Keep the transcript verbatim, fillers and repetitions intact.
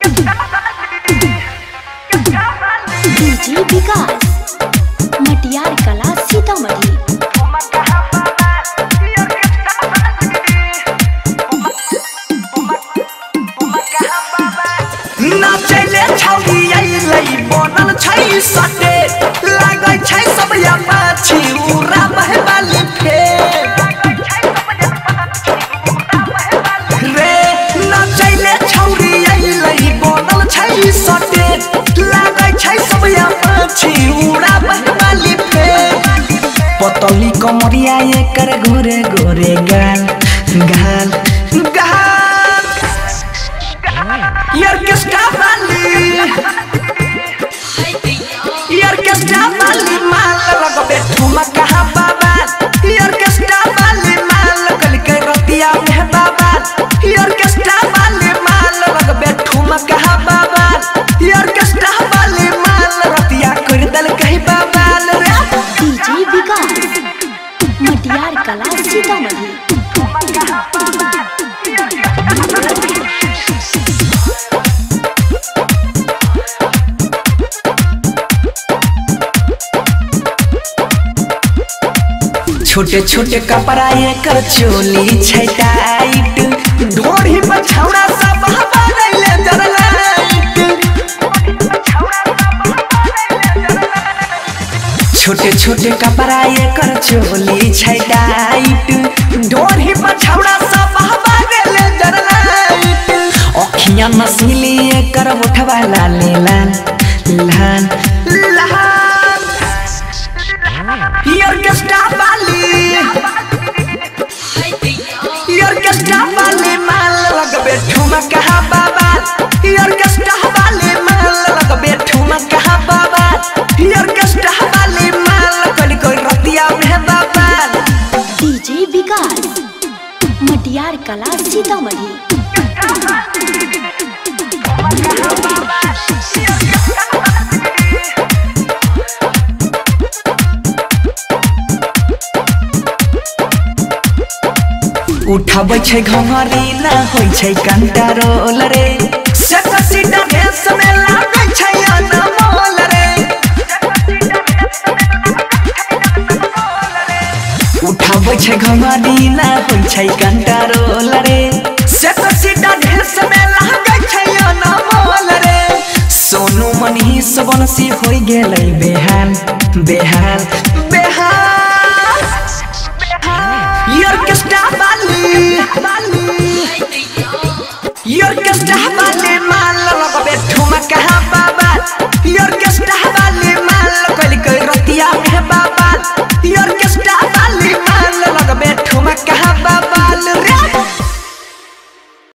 DJ विकास मटियार कला सीतामढ़ी। नाचले छौरी आइलै बनल छै सटे लागै छै सब या पाछी उरा बहबाली फे रे नाचले छौरी आइलै बनल छै सटे लागै छै सब या पाछी उरा बहबाली फे पतली कमरिया एकर गोरे गोरे गाल गाल गाल यार किसका बाली यार किसका बाली माल लगबे ठुमा कहा बाबा यार किसका बाली माल कल के रतिया में बाबा यार किसका बाली माल लगबे ठुमा कहा बाबा यार किसका बाली माल रतिया कर दल कहीं बाबा रे डीजे विकास मटियार कला सीतामढ़ी। छोटे छोटे कपड़ा एकर चोली छै टाइट ढोरी पर छौड़ा सब हवाले जरलाइट छोटे छोटे कपड़ा एकर चोली छै टाइट ढोरी पर छौड़ा सब हवाले जरलाइट अखियां नसीली एकर उठवा लाले लाल लाल लाल यार किसका बाली यार किसका बाली माल लगबे ठुमा कहा बाबा यार किसका बाली माल लगबे ठुमा कहा बाबा यार किसका बाली माल कल कोई रतिया में बाबा डीजे विकास मटियार कला सीतामढ़ी। उठाबै छै घंगरी ना होय छै कंट्रोल रे सेक्सी डांस में लागै छै अनमोल रे उठाबै छै घंगरी ना होय छै कंट्रोल रे सेक्सी डांस में लागै छै अनमोल रे सोनू मनीष बंसी होय गेलै बेहाल बेहाल बेहाल यार किसका बाली